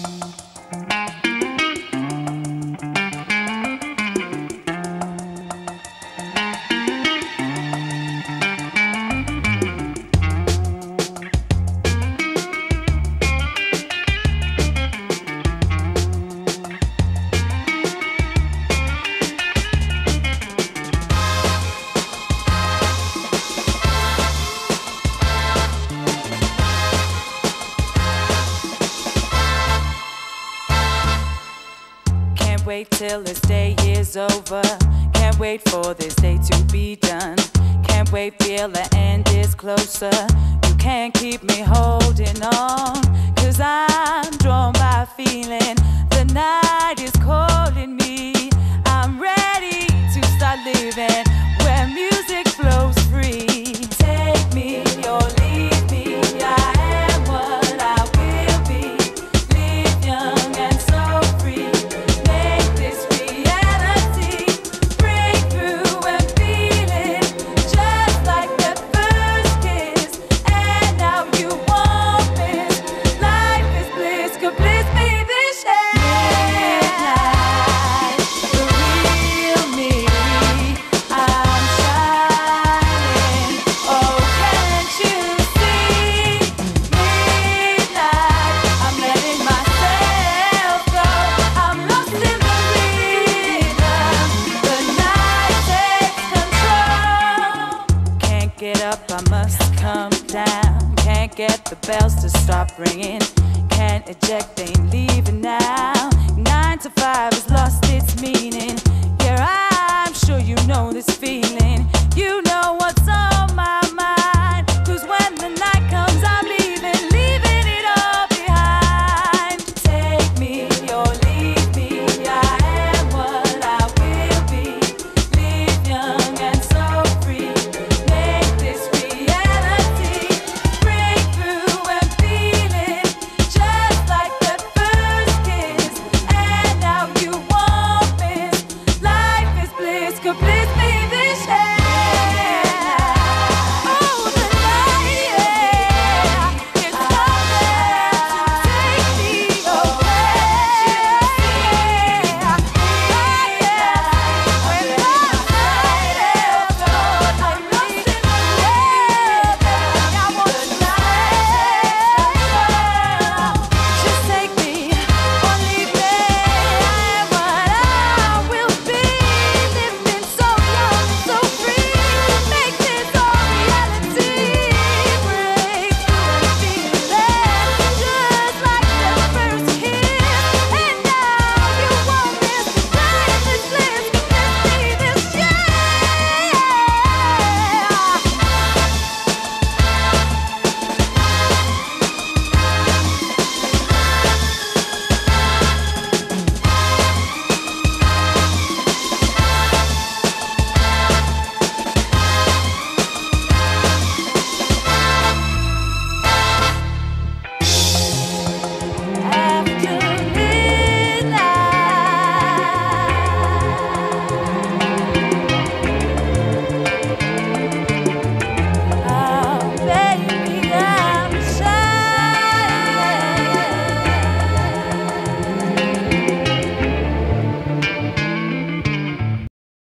Wait till this day is over. Can't wait for this day to be done. Can't wait, feel the end is closer. You can't keep me holding on, 'cause I'm drawn by a feeling. The night is calling me. I'm ready to start living where music flows free. Take me or leave me, I am what I will be. Live young and so free. I must come down. Can't get the bells to stop ringing. Can't eject, ain't leaving now. 9 to 5 has lost its meaning. Yeah, I'm sure you know this feeling.